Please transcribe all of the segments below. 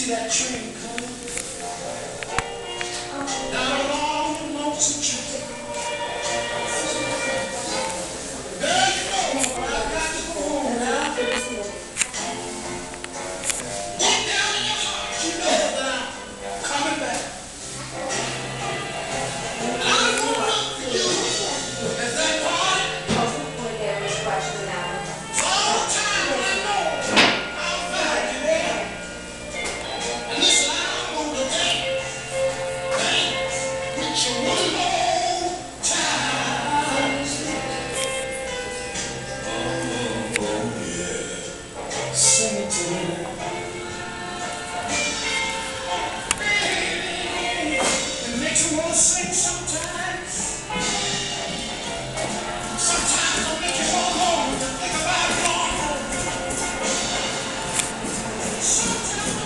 see that train coming down along the lonesome train. Girl, you know where I got to go home now. Deep down in your heart, you know that I'm coming back. I'm gonna look for you as that party. All the time I know I'll find you there. And listen, I'm gonna dance with you one more time. Oh, yeah. Sing it to me. It makes you wanna sing sometimes. Sometimes it'll make you go home and think about going home. Sometimes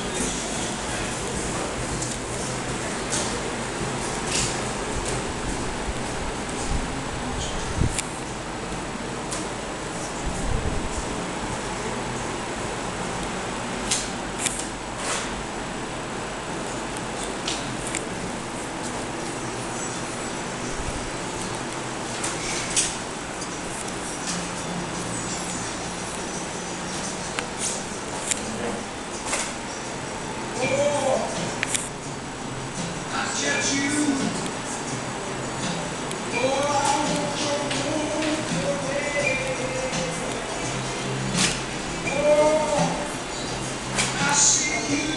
get you. Oh, I want your move away. Oh, I see you.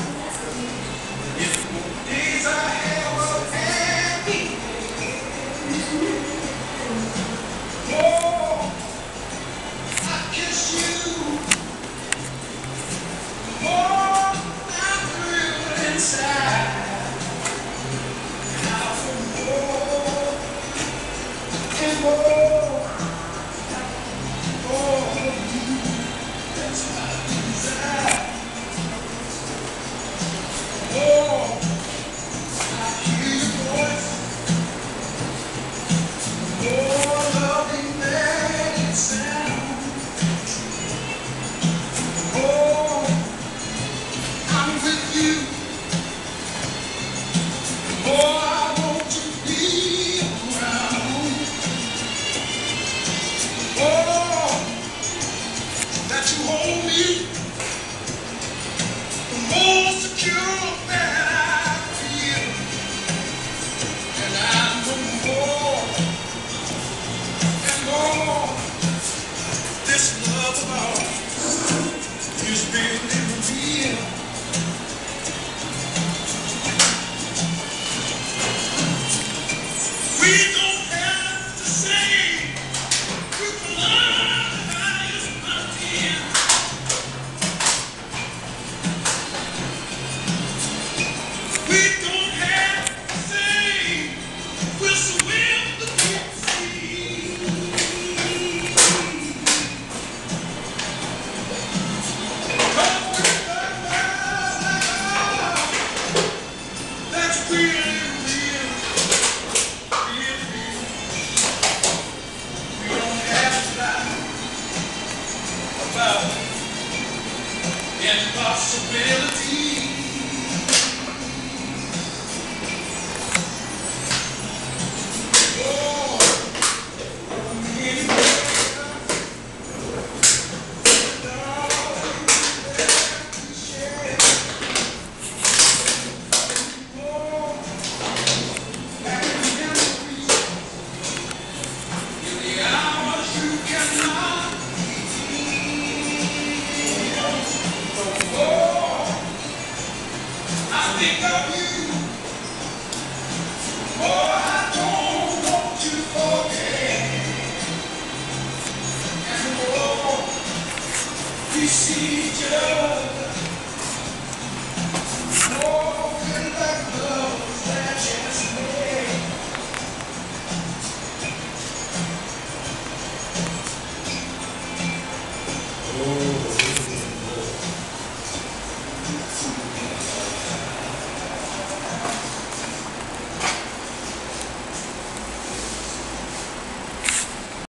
If the days I have of happy. Oh, I kiss you. Oh, I thrill inside. Impossibility.